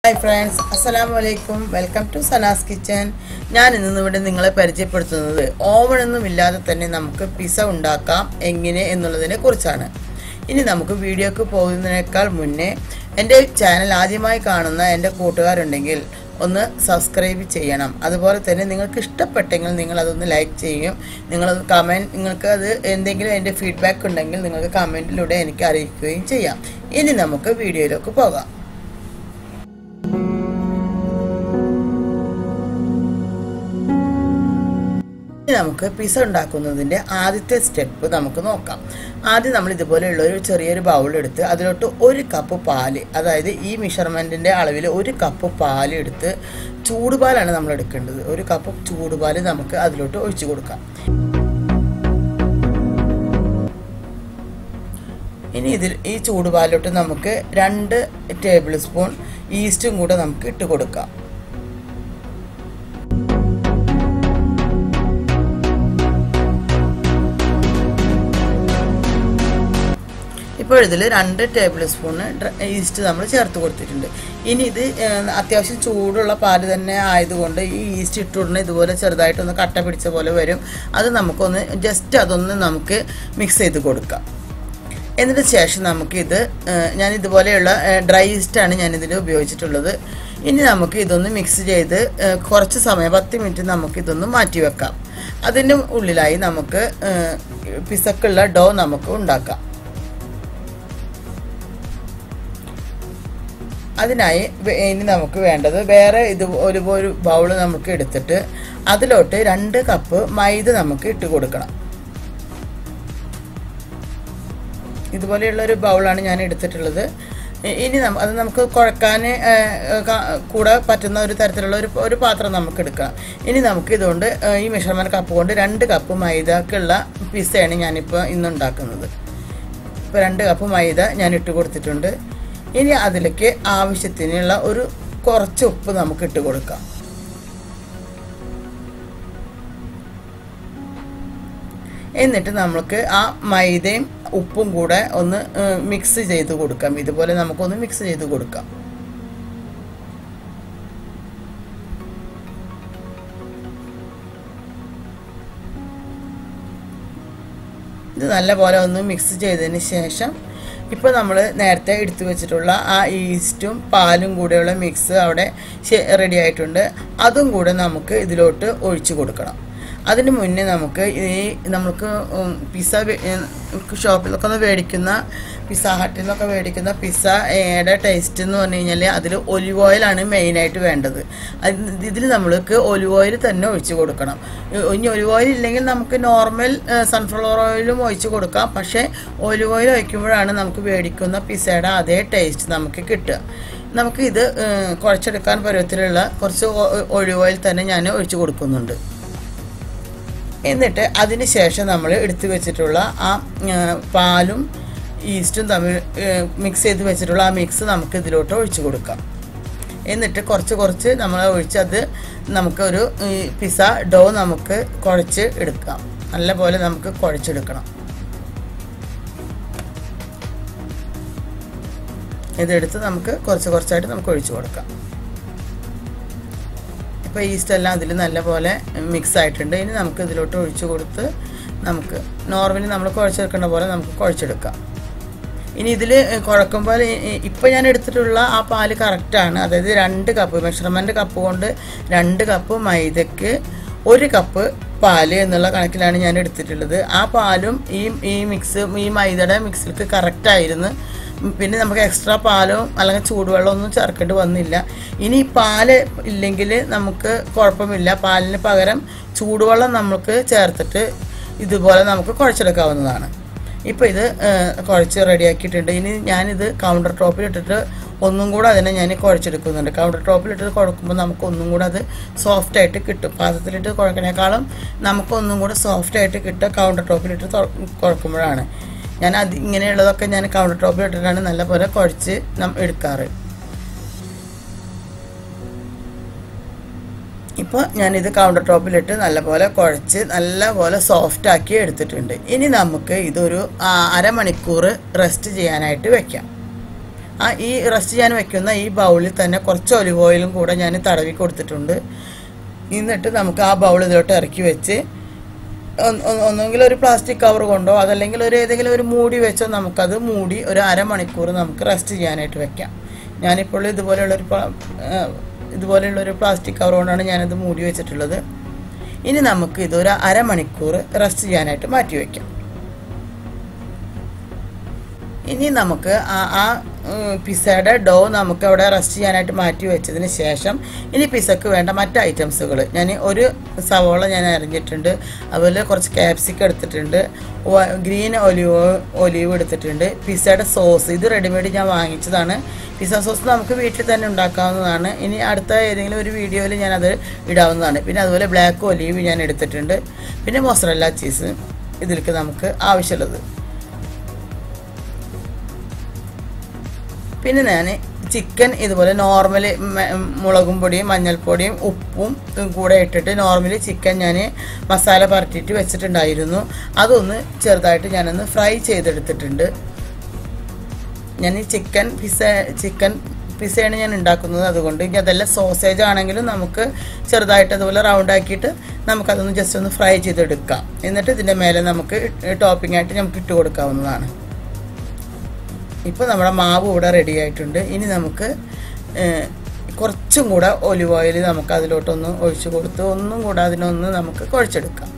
Hi friends, Assalamualaikum. Welcome to Sana's Kitchen. ഞാൻ ഇന്ന് ഇവിടെ നിങ്ങളെ പരിചയപ്പെടുത്തുന്നത് ഓവനൊന്നും ഇല്ലാതെ തന്നെ നമുക്ക് പിസ്സ ഉണ്ടാക്കാം എങ്ങനെ എന്നുള്ളതിനെ കുറിച്ചാണ്. ഇനി നമുക്ക് വീഡിയോക്ക് പോകുന്നതിനേക്കാൾ മുന്നേ എൻ്റെ ചാനൽ ആദ്യമായി കാണുന്ന എൻ്റെ കൂട്ടുകാരുണ്ടെങ്കിൽ ഒന്ന് സബ്സ്ക്രൈബ് ചെയ്യണം. അതുപോലെ തന്നെ നിങ്ങൾക്ക് ഇഷ്ടപ്പെട്ടെങ്കിൽ നിങ്ങൾ അതൊന്ന് ലൈക്ക് ചെയ്യും. നിങ്ങൾക്ക് അത് എന്തെങ്കിലും എൻ്റെ ഫീഡ്ബാക്ക് ഉണ്ടെങ്കിൽ നിങ്ങൾക്ക് കമൻറ്റിലൂടെ എനിക്ക് അറിയിക്കുകയും ചെയ്യാം. ഇനി നമുക്ക് വീഡിയോയിലേക്ക് പോകാം. നമുക്ക് പിസ്സ ഉണ്ടാക്കുന്നതിൻ്റെ ആദ്യത്തെ സ്റ്റെപ്പ് നമുക്ക് നോക്കാം. ആദ്യം നമ്മൾ ഇതുപോലെയുള്ള ഒരു ചെറിയൊരു ബൗൾ എടുത്ത് അതിലോട്ട് ഒരു കപ്പ് പാല്, അതായത് ഈ മെഷർമെൻറ്റിൻ്റെ അളവിൽ ഒരു കപ്പ് പാൽ എടുത്ത്, ചൂടുപാലാണ് നമ്മൾ എടുക്കേണ്ടത്. ഒരു കപ്പ് ചൂടുപാൽ നമുക്ക് അതിലോട്ട് ഒഴിച്ചു കൊടുക്കാം. ഇനി ഈ ചൂടുപാലിലോട്ട് നമുക്ക് 2 ടേബിൾ സ്പൂൺ ഈസ്റ്റും കൂടെ നമുക്ക് ഇട്ട് കൊടുക്കാം. ഇപ്പോൾ ഇതിൽ 2 ടേബിൾ സ്പൂൺ ഈസ്റ്റ് നമ്മൾ ചേർത്ത് കൊടുത്തിട്ടുണ്ട്. ഇനി ഇത് അത്യാവശ്യം ചൂടുള്ള പാല് തന്നെ ആയതുകൊണ്ട് ഈ ഈസ്റ്റ് ഇട്ടുടനെ ഇതുപോലെ ചെറുതായിട്ടൊന്ന് കട്ട പിടിച്ച പോലെ വരും. അത് നമുക്കൊന്ന് ജസ്റ്റ് അതൊന്ന് നമുക്ക് മിക്സ് ചെയ്ത് കൊടുക്കാം. എന്നിട്ട് ശേഷം നമുക്കിത് ഞാൻ ഇതുപോലെയുള്ള ഡ്രൈ ഈസ്റ്റാണ് ഞാനിതിൽ ഉപയോഗിച്ചിട്ടുള്ളത്. ഇനി നമുക്ക് ഇതൊന്ന് മിക്സ് ചെയ്ത് കുറച്ച് സമയം 10 മിനിറ്റ് നമുക്കിതൊന്ന് മാറ്റി വെക്കാം. അതിൻ്റെ ഉള്ളിലായി നമുക്ക് പിസ്സക്കുള്ള ഡോ നമുക്ക് ഉണ്ടാക്കാം. അതിനായി ഇനി നമുക്ക് വേണ്ടത് വേറെ ഒരു ബൗൾ നമുക്ക് എടുത്തിട്ട് അതിലോട്ട് 2 കപ്പ് മൈദ നമുക്ക് ഇട്ട് കൊടുക്കണം. ഇതുപോലെയുള്ളൊരു ബൗളാണ് ഞാൻ എടുത്തിട്ടുള്ളത്. ഇനി അത് നമുക്ക് കുഴക്കാൻ കൂടെ പറ്റുന്ന ഒരു തരത്തിലുള്ള ഒരു പാത്രം നമുക്ക് എടുക്കാം. ഇനി നമുക്ക് ഇതുകൊണ്ട് ഈ മെഷർമെൻറ്റ് കപ്പ് കൊണ്ട് 2 കപ്പ് മൈദക്കുള്ള പിസ്സയാണ് ഞാനിപ്പോൾ ഇന്നുണ്ടാക്കുന്നത്. ഇപ്പോൾ 2 കപ്പ് മൈദ ഞാൻ ഇട്ട് കൊടുത്തിട്ടുണ്ട്. ഇനി അതിലേക്ക് ആവശ്യത്തിനുള്ള കുറച്ച് ഉപ്പ് നമുക്ക് ഇട്ട് കൊടുക്കാം. എന്നിട്ട് നമുക്ക് ആ മൈദയും ഉപ്പും കൂടെ ഒന്ന് മിക്സ് ചെയ്ത് കൊടുക്കാം. ഇതുപോലെ നമുക്കൊന്ന് മിക്സ് ചെയ്ത് കൊടുക്കാം. ഇത് നല്ലപോലെ ഒന്ന് മിക്സ് ചെയ്തതിന് ശേഷം ഇപ്പോൾ നമ്മൾ നേരത്തെ എടുത്തു വെച്ചിട്ടുള്ള ആ ഈസ്റ്റും പാലും കൂടെയുള്ള മിക്സ് അവിടെ റെഡി ആയിട്ടുണ്ട്. അതും കൂടെ നമുക്ക് ഇതിലോട്ട് ഒഴിച്ചു കൊടുക്കണം. അതിന് മുന്നേ നമുക്ക് പിസ്സ ഷോപ്പിലൊക്കെ മേടിക്കുന്ന പിസ്സ ഹട്ടിൽ നിന്നൊക്കെ മേടിക്കുന്ന പിസ്സയുടെ ടേസ്റ്റ് എന്ന് പറഞ്ഞു കഴിഞ്ഞാൽ അതിൽ ഒലിവ് ഓയിലാണ് മെയിനായിട്ട് വേണ്ടത്. ഇതിൽ നമ്മൾക്ക് ഒലിവ് ഓയിൽ തന്നെ ഒഴിച്ച് കൊടുക്കണം. ഇനി ഒലിവ് ഓയിൽ ഇല്ലെങ്കിൽ നമുക്ക് നോർമൽ സൺഫ്ലവർ ഓയിലും ഒഴിച്ച് കൊടുക്കാം. പക്ഷേ ഒലിവ് ഓയിൽ ഒഴിക്കുമ്പോഴാണ് നമുക്ക് മേടിക്കുന്ന പിസ്സയുടെ അതേ ടേസ്റ്റ് നമുക്ക് കിട്ടുക. നമുക്കിത് കുഴച്ചെടുക്കാൻ പരുവത്തിലുള്ള കുറച്ച് ഒലിവ് ഓയിൽ തന്നെ ഞാൻ ഒഴിച്ച് കൊടുക്കുന്നുണ്ട്. എന്നിട്ട് അതിന് ശേഷം നമ്മൾ എടുത്തു വെച്ചിട്ടുള്ള ആ പാലും ഈസ്റ്റും തമ്മിൽ മിക്സ് ചെയ്ത് വെച്ചിട്ടുള്ള ആ മിക്സ് നമുക്ക് ഇതിലോട്ട് ഒഴിച്ചു കൊടുക്കാം. എന്നിട്ട് കുറച്ച് നമ്മൾ ഒഴിച്ചത് നമുക്കൊരു പിസ്സ ഡോ നമുക്ക് കുഴച്ച് എടുക്കാം. നല്ലപോലെ നമുക്ക് കുഴച്ചെടുക്കണം. ഇതെടുത്ത് നമുക്ക് കുറച്ചായിട്ട് നമുക്ക് ഒഴിച്ചു കൊടുക്കാം. ഇപ്പോൾ ഈസ്റ്റ് എല്ലാം അതിൽ നല്ലപോലെ മിക്സ് ആയിട്ടുണ്ട്. ഇനി നമുക്ക് ഇതിലോട്ട് ഒഴിച്ചു കൊടുത്ത് നമുക്ക് നോർമലി നമ്മൾ കുഴച്ചെടുക്കേണ്ട പോലെ നമുക്ക് കുഴച്ചെടുക്കാം. ഇനി ഇതിൽ കുഴക്കുമ്പോൾ ഇപ്പോൾ ഞാൻ എടുത്തിട്ടുള്ള ആ പാല് കറക്റ്റാണ്. അതായത് 2 കപ്പ് മെഷർമെൻറ്റ് കപ്പ് കൊണ്ട് 2 കപ്പ് മൈദയ്ക്ക് 1 കപ്പ് പാല് എന്നുള്ള കണക്കിലാണ് ഞാൻ എടുത്തിട്ടുള്ളത്. ആ പാലും ഈ മൈദയുടെ മിക്സിലേക്ക് കറക്റ്റായിരുന്നു. പിന്നെ നമുക്ക് എക്സ്ട്രാ പാലോ അല്ലെങ്കിൽ ചൂടുവെള്ളമൊന്നും ചേർക്കേണ്ടി വന്നില്ല. ഇനി പാല് ഇല്ലെങ്കിൽ നമുക്ക് കുഴപ്പമില്ല. പാലിന് പകരം ചൂടുവെള്ളം നമുക്ക് ചേർത്തിട്ട് ഇതുപോലെ നമുക്ക് കുഴച്ചെടുക്കാവുന്നതാണ്. ഇപ്പോൾ ഇത് കുഴച്ച് റെഡിയാക്കിയിട്ടുണ്ട്. ഇനി ഞാനിത് കൗണ്ടർ ടോപ്പിലിട്ടിട്ട് ഒന്നും കൂടെ അതിനെ ഞാൻ കുഴച്ചെടുക്കുന്നുണ്ട്. കൗണ്ടർ ടോപ്പിലിട്ട് കുഴക്കുമ്പോൾ നമുക്ക് ഒന്നും കൂടെ അത് സോഫ്റ്റായിട്ട് കിട്ടും. പാത്രത്തിലിട്ട് കുഴക്കണേക്കാളും നമുക്കൊന്നും കൂടെ സോഫ്റ്റായിട്ട് കിട്ടുക കൗണ്ടർ ടോപ്പിലിട്ട് കുഴക്കുമ്പോഴാണ്. ഞാൻ ഇങ്ങനെയുള്ളതൊക്കെ ഞാൻ കൗണ്ടർ ടോപ്പിലിട്ടിട്ടാണ് നല്ലപോലെ കുഴച്ച് എടുക്കാറ്. ഇപ്പോൾ ഞാനിത് കൗണ്ടർ ടോപ്പിലിട്ട് നല്ലപോലെ കുഴച്ച് നല്ലപോലെ സോഫ്റ്റാക്കി എടുത്തിട്ടുണ്ട്. ഇനി നമുക്ക് ഇതൊരു അരമണിക്കൂർ റെസ്റ്റ് ചെയ്യാനായിട്ട് വെക്കാം. ഈ റസ്റ്റ് ചെയ്യാൻ വെക്കുന്ന ഈ ബൗളിൽ തന്നെ കുറച്ച് ഒലിവ് ഓയിലും കൂടെ ഞാൻ തടവി കൊടുത്തിട്ടുണ്ട്. എന്നിട്ട് നമുക്ക് ആ ബൗൾ ഇതിലോട്ട് ഇറക്കി വെച്ച് ഒന്നെങ്കിൽ ഒരു പ്ലാസ്റ്റിക് കവർ കൊണ്ടോ അതല്ലെങ്കിൽ ഏതെങ്കിലും ഒരു മൂടി വെച്ചോ നമുക്കത് മൂടി ഒരു അരമണിക്കൂർ നമുക്ക് റെസ്റ്റ് ചെയ്യാനായിട്ട് വെക്കാം. ഞാനിപ്പോൾ ഇതുപോലെയുള്ളൊരു പ്ലാസ്റ്റിക് കവർ കൊണ്ടാണ് ഞാനത് മൂടി വെച്ചിട്ടുള്ളത്. ഇനി നമുക്ക് ഇതൊരു അരമണിക്കൂർ റെസ്റ്റ് ചെയ്യാനായിട്ട് മാറ്റി വയ്ക്കാം. ഇനി നമുക്ക് ആ പിസ്സയുടെ ഡോ നമുക്ക് അവിടെ റെസ്റ്റ് ചെയ്യാനായിട്ട് മാറ്റി വെച്ചതിന് ശേഷം ഇനി പിസ്സക്ക് വേണ്ട മറ്റ് ഐറ്റംസുകൾ ഞാൻ ഒരു സവോള ഞാൻ അരിഞ്ഞിട്ടുണ്ട്, അതുപോലെ കുറച്ച് ക്യാപ്സിക്കം എടുത്തിട്ടുണ്ട്, ഗ്രീൻ ഒലിവ് എടുത്തിട്ടുണ്ട്, പിസ്സയുടെ സോസ് ഇത് റെഡിമെയ്ഡ് ഞാൻ വാങ്ങിച്ചതാണ്. പിസ്സ സോസ് നമുക്ക് വീട്ടിൽ തന്നെ ഉണ്ടാക്കാവുന്നതാണ്. ഇനി അടുത്ത ഏതെങ്കിലും ഒരു വീഡിയോയിൽ ഞാനത് ഇടാവുന്നതാണ്. പിന്നെ അതുപോലെ ബ്ലാക്ക് ഒലിവ് ഞാൻ എടുത്തിട്ടുണ്ട്. പിന്നെ മൊസറല്ല ചീസ് ഇതിലേക്ക് നമുക്ക് ആവശ്യമുള്ളത്. പിന്നെ ഞാൻ ചിക്കൻ ഇതുപോലെ നോർമലി മുളകും പൊടിയും മഞ്ഞൾപ്പൊടിയും ഉപ്പും കൂടെ ഇട്ടിട്ട് നോർമലി ചിക്കൻ ഞാൻ മസാല പരട്ടിയിട്ട് വെച്ചിട്ടുണ്ടായിരുന്നു. അതൊന്ന് ചെറുതായിട്ട് ഞാനൊന്ന് ഫ്രൈ ചെയ്തെടുത്തിട്ടുണ്ട്. ഞാൻ ഈ ചിക്കൻ പിസ്സയാണ് ഞാൻ ഉണ്ടാക്കുന്നത്. അതുകൊണ്ട് ഇനി അതെല്ലാം സോസേജ് ആണെങ്കിലും നമുക്ക് ചെറുതായിട്ട് അതുപോലെ റൗണ്ട് ആക്കിയിട്ട് നമുക്കതൊന്ന് ജസ്റ്റ് ഒന്ന് ഫ്രൈ ചെയ്തെടുക്കാം. എന്നിട്ട് ഇതിൻ്റെ മേലെ നമുക്ക് ടോപ്പിംഗ് ആയിട്ട് നമുക്ക് ഇട്ട് കൊടുക്കാവുന്നതാണ്. ഇപ്പോൾ നമ്മുടെ മാവ് ഇവിടെ റെഡി ആയിട്ടുണ്ട്. ഇനി നമുക്ക് കുറച്ചും കൂടെ ഒലിവ് ഓയിൽ നമുക്ക് അതിലോട്ടൊന്ന് ഒഴിച്ച് കൊടുത്ത് ഒന്നും കൂടെ അതിനൊന്ന് നമുക്ക് കുഴച്ചെടുക്കാം.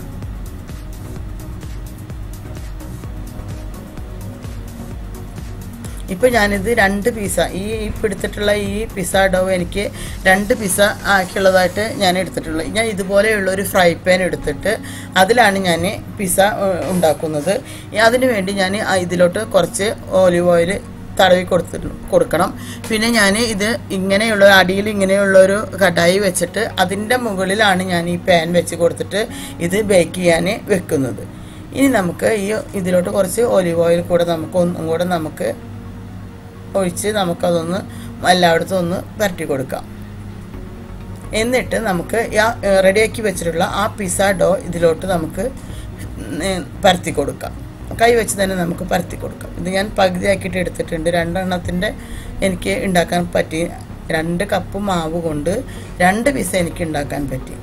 ഇപ്പോൾ ഞാനിത് 2 പീസ ഇപ്പോൾ എടുത്തിട്ടുള്ള ഈ പിസ്സ ഡോ എനിക്ക് 2 പീസ ആക്കിയുള്ളതായിട്ട് ഞാൻ എടുത്തിട്ടുള്ളത്. ഞാൻ ഇതുപോലെയുള്ള ഒരു ഫ്രൈ പാൻ എടുത്തിട്ട് അതിലാണ് ഞാൻ പിസ്സ ഉണ്ടാക്കുന്നത്. അതിനു വേണ്ടി ഞാൻ ഇതിലോട്ട് കുറച്ച് ഒലിവ് ഓയിൽ തടവി കൊടുക്കണം. പിന്നെ ഞാൻ ഇത് ഇങ്ങനെയുള്ള അടിയിൽ ഇങ്ങനെയുള്ളൊരു കടായി വെച്ചിട്ട് അതിൻ്റെ മുകളിലാണ് ഞാൻ ഈ പാൻ വെച്ച് കൊടുത്തിട്ട് ഇത് ബേക്ക് ചെയ്യാൻ വെക്കുന്നത്. ഇനി നമുക്ക് ഇതിലോട്ട് കുറച്ച് ഒലിവ് ഓയിൽ കൂടെ ഒന്നും കൂടെ നമുക്ക് ഒഴിച്ച് നമുക്കതൊന്ന് എല്ലായിടത്തും ഒന്ന് പരട്ടി കൊടുക്കാം. എന്നിട്ട് നമുക്ക് റെഡിയാക്കി വെച്ചിട്ടുള്ള ആ പിസ്സ ഡോ ഇതിലോട്ട് നമുക്ക് പരത്തി കൊടുക്കാം. കൈ വെച്ച് തന്നെ നമുക്ക് പരത്തി കൊടുക്കാം. ഇത് ഞാൻ പകുതിയാക്കിയിട്ട് എടുത്തിട്ടുണ്ട്. 2 എണ്ണത്തിൻ്റെ എനിക്ക് ഉണ്ടാക്കാൻ പറ്റി. 2 കപ്പ് മാവ് കൊണ്ട് 2 പിസ്സ എനിക്ക് ഉണ്ടാക്കാൻ പറ്റി.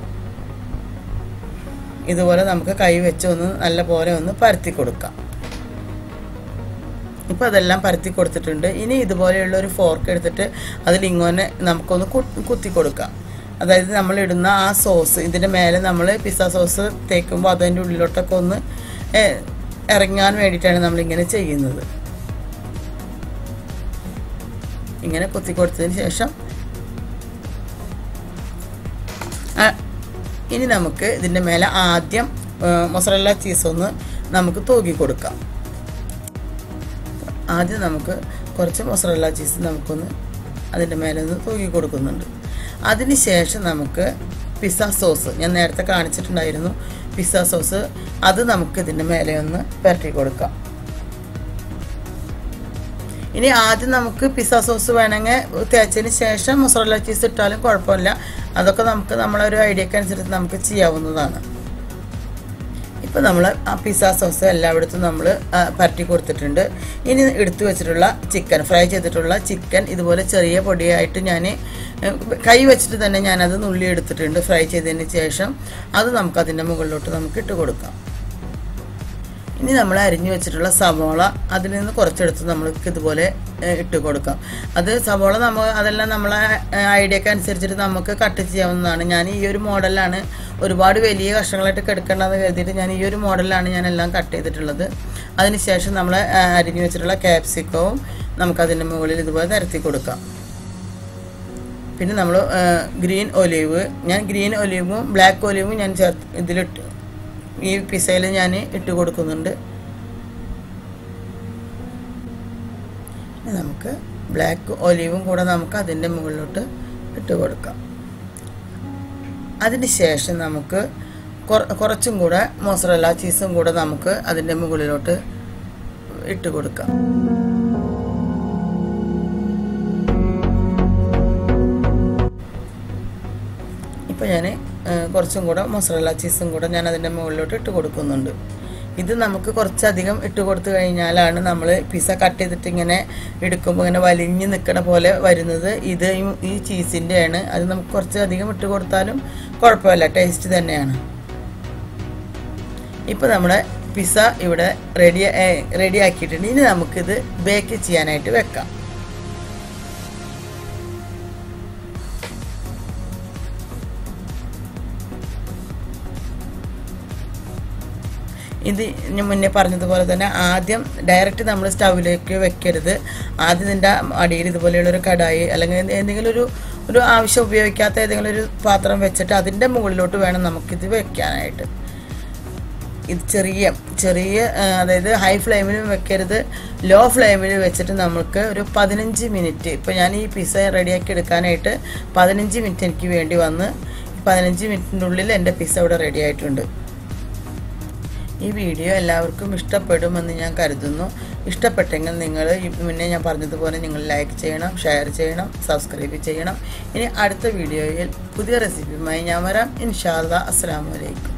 ഇതുപോലെ നമുക്ക് കൈ വെച്ച് ഒന്ന് നല്ല പോലെ ഒന്ന് പരത്തി കൊടുക്കാം. ഇപ്പോൾ അതെല്ലാം പരത്തി കൊടുത്തിട്ടുണ്ട്. ഇനി ഇതുപോലെയുള്ള ഒരു ഫോർക്ക് എടുത്തിട്ട് അതിലിങ്ങനെ നമുക്കൊന്ന് കുത്തി കൊടുക്കാം. അതായത് നമ്മളിടുന്ന ആ സോസ് ഇതിൻ്റെ മേലെ നമ്മൾ പിസ്സ സോസ് തേക്കുമ്പോൾ അതിൻ്റെ ഉള്ളിലോട്ടൊക്കെ ഒന്ന് ഇറങ്ങാൻ വേണ്ടിയിട്ടാണ് നമ്മളിങ്ങനെ ചെയ്യുന്നത്. ഇങ്ങനെ കുത്തി കൊടുത്തതിന് ശേഷം ഇനി നമുക്ക് ഇതിൻ്റെ മേലെ ആദ്യം മൊസറല്ല ചീസൊന്ന് നമുക്ക് തൂക്കി കൊടുക്കാം. ആദ്യം നമുക്ക് കുറച്ച് മൊസറല്ല ചീസ് നമുക്കൊന്ന് അതിൻ്റെ മേലെ ഒന്ന് തൂക്കി കൊടുക്കുന്നുണ്ട്. അതിന് ശേഷം നമുക്ക് പിസ്സ സോസ് ഞാൻ നേരത്തെ കാണിച്ചിട്ടുണ്ടായിരുന്നു. പിസ്സ സോസ് അത് നമുക്ക് ഇതിൻ്റെ മേലെ ഒന്ന് പുരട്ടി കൊടുക്കാം. ഇനി ആദ്യം നമുക്ക് പിസ്സ സോസ് വേണമെങ്കിൽ തേച്ചതിന് ശേഷം മൊസറല്ല ചീസ് ഇട്ടാലും കുഴപ്പമില്ല. അതൊക്കെ നമുക്ക് നമ്മളൊരു ഐഡിയക്ക് അനുസരിച്ച് നമുക്ക് ചെയ്യാവുന്നതാണ്. ഇപ്പോൾ നമ്മൾ ആ പിസ്സ സോസ് എല്ലായിടത്തും നമ്മൾ പരട്ടി കൊടുത്തിട്ടുണ്ട്. ഇനി എടുത്തു വെച്ചിട്ടുള്ള ചിക്കൻ ഫ്രൈ ചെയ്തിട്ടുള്ള ചിക്കൻ ഇതുപോലെ ചെറിയ പൊടിയായിട്ട് ഞാൻ കൈ വെച്ചിട്ട് തന്നെ ഞാനത് നുള്ളി എടുത്തിട്ടുണ്ട്. ഫ്രൈ ചെയ്തതിന് ശേഷം അത് നമുക്കതിൻ്റെ മുകളിലോട്ട് നമുക്ക് ഇട്ട് കൊടുക്കാം. ഇനി നമ്മൾ അരിഞ്ഞു വെച്ചിട്ടുള്ള സവോള അതിൽ നിന്ന് കുറച്ചെടുത്ത് നമ്മൾക്ക് ഇതുപോലെ ഇട്ട് കൊടുക്കാം. അത് സവോള അതെല്ലാം നമ്മളെ ഐഡിയക്ക് അനുസരിച്ചിട്ട് നമുക്ക് കട്ട് ചെയ്യാവുന്നതാണ്. ഞാൻ ഈ ഒരു മോഡലാണ്, ഒരുപാട് വലിയ കഷ്ണങ്ങളായിട്ട് എടുക്കേണ്ടതെന്ന് കരുതിയിട്ട് ഞാൻ ഈ ഒരു മോഡലാണ് ഞാനെല്ലാം കട്ട് ചെയ്തിട്ടുള്ളത്. അതിനുശേഷം നമ്മൾ അരിഞ്ഞു വെച്ചിട്ടുള്ള ക്യാപ്സിക്കവും നമുക്കതിൻ്റെ മുകളിൽ ഇതുപോലെ നിരത്തി കൊടുക്കാം. പിന്നെ നമ്മൾ ഗ്രീൻ ഒലിവ്, ഞാൻ ഗ്രീൻ ഒലിവും ബ്ലാക്ക് ഒലിവും ഞാൻ ഇതിലിട്ട് ഈ പിസ്സയിൽ ഞാൻ ഇട്ട് കൊടുക്കുന്നുണ്ട്. നമുക്ക് ബ്ലാക്ക് ഒലിവും കൂടെ നമുക്ക് അതിൻ്റെ മുകളിലോട്ട് ഇട്ട് കൊടുക്കാം. അതിന് ശേഷം നമുക്ക് കുറച്ചും കൂടെ മൊസറല്ല ചീസും കൂടെ നമുക്ക് അതിൻ്റെ മുകളിലോട്ട് ഇട്ട് കൊടുക്കാം. ഇപ്പോൾ ഞാൻ കുറച്ചും കൂടെ മൊസറല്ല ചീസും കൂടെ ഞാൻ അതിൻ്റെ മുകളിലോട്ട് ഇട്ട് കൊടുക്കുന്നുണ്ട്. ഇത് നമുക്ക് കുറച്ചധികം ഇട്ട് കൊടുത്തു കഴിഞ്ഞാലാണ് നമ്മൾ പിസ്സ കട്ട് ചെയ്തിട്ട് ഇങ്ങനെ എടുക്കുമ്പോൾ ഇങ്ങനെ വലിഞ്ഞ് നിൽക്കണ പോലെ വരുന്നത്. ഇത് ഈ ചീസിൻ്റെയാണ്. അത് നമുക്ക് കുറച്ചധികം ഇട്ട് കൊടുത്താലും കുഴപ്പമില്ല, ടേസ്റ്റ് തന്നെയാണ്. ഇപ്പോൾ നമ്മുടെ പിസ്സ ഇവിടെ റെഡി ആക്കിയിട്ടുണ്ട്. ഇനി നമുക്കിത് ബേക്ക് ചെയ്യാനായിട്ട് വെക്കാം. ഇത് ഞാൻ മുന്നേ പറഞ്ഞതുപോലെ തന്നെ ആദ്യം ഡയറക്റ്റ് നമ്മൾ സ്റ്റൗവിലേക്ക് വെക്കരുത്. ആദ്യം ഇതിൻ്റെ അടിയിൽ ഇതുപോലെയുള്ളൊരു കടായി അല്ലെങ്കിൽ എന്തെങ്കിലും ഒരു ആവശ്യം ഉപയോഗിക്കാത്ത ഏതെങ്കിലും ഒരു പാത്രം വെച്ചിട്ട് അതിൻ്റെ മുകളിലോട്ട് വേണം നമുക്കിത് വെക്കാനായിട്ട്. ഇത് ചെറിയ അതായത് ഹൈ ഫ്ലെയിമിലും വെക്കരുത്, ലോ ഫ്ലെയിമിൽ വെച്ചിട്ട് നമുക്ക് ഒരു 15 മിനിറ്റ്, ഇപ്പോൾ ഞാൻ ഈ പിസ്സ റെഡിയാക്കി എടുക്കാനായിട്ട് 15 മിനിറ്റ് എനിക്ക് വേണ്ടി വന്ന് 15 മിനിറ്റിൻ്റെ ഉള്ളിൽ എൻ്റെ പിസ്സ ഇവിടെ റെഡി ആയിട്ടുണ്ട്. ഈ വീഡിയോ എല്ലാവർക്കും ഇഷ്ടപ്പെടുമെന്ന് ഞാൻ കരുതുന്നു. ഇഷ്ടപ്പെട്ടെങ്കിൽ നിങ്ങൾ മുന്നേ ഞാൻ പറഞ്ഞതുപോലെ നിങ്ങൾ ലൈക്ക് ചെയ്യണം, ഷെയർ ചെയ്യണം, സബ്സ്ക്രൈബ് ചെയ്യണം. ഇനി അടുത്ത വീഡിയോയിൽ പുതിയ റെസിപ്പിയുമായി ഞാൻ വരാം. ഇൻഷാ അല്ലാഹ്. അസ്സലാമു അലൈക്കും.